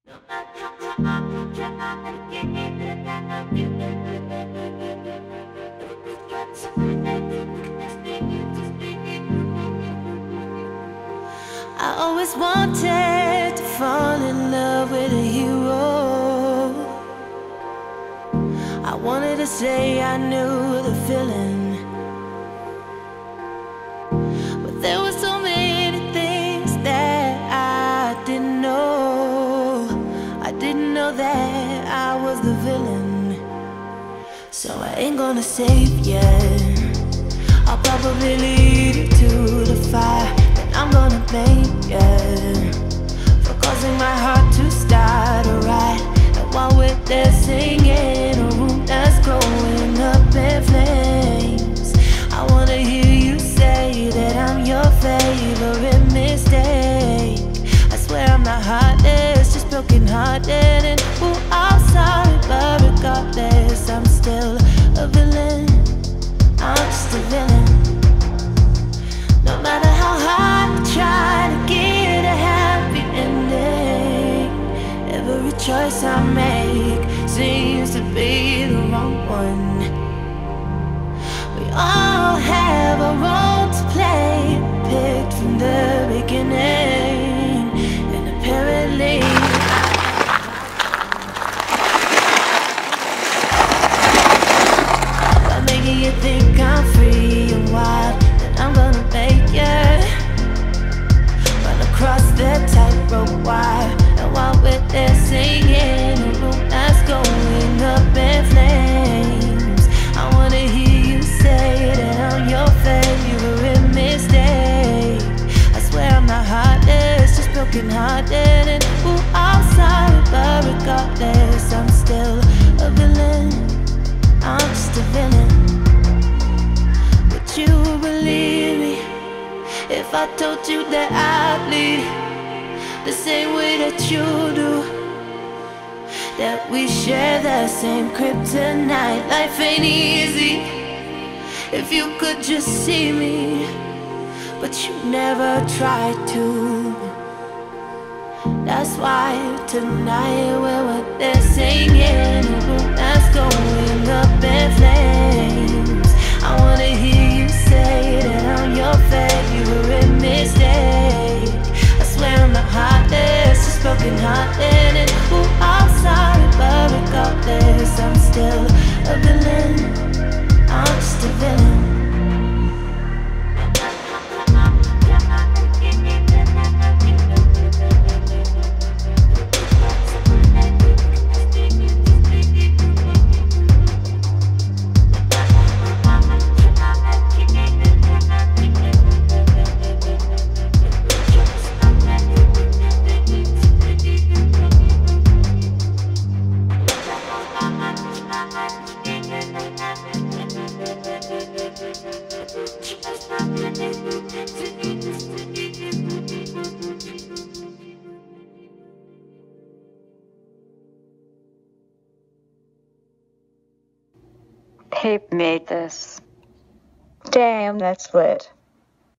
I always wanted to fall in love with a hero. I wanted to say I knew the feeling, but there were so many things that I didn't know. I didn't know that I was the villain. So I ain't gonna save you. I'll probably lead you to the fire that I'm gonna make you, for causing my heart to start a riot. And while we're there singing, a room that's glowing up in flames, I wanna hear you say that I'm your favorite mistake. I swear I'm not heartless, just broken hearted. And ooh, I'm sorry, but regardless, I'm still a villain. I'm just a villain. No matter how hard I try to get a happy ending, every choice I make seems to be the wrong one. We all have a role to play, picked from the beginning, and apparently by making you think I'm free and wild, then I'm gonna make you run across the tightrope wire. And while we're there singing, a room that's going up in flames, I wanna hear you say that I'm your favorite mistake. I swear I'm not heartless, just broken hearted. And ooh, I'm sorry, but regardless, I'm still a villain. I'm just a villain. Would you believe me if I told you that I bleed the same way that you do? That we share the same kryptonite. Life ain't easy if you could just see me, but you never tried to. That's why tonight when we're there singing, a room that's going up in flames, I wanna hear you say that I'm your favorite mistake. I swear I'm not heartless, just broken hearted. And ooh, I'm sorry, but regardless, I'm still a villain. I'm just a villain. Tape made this. Damn, that's lit.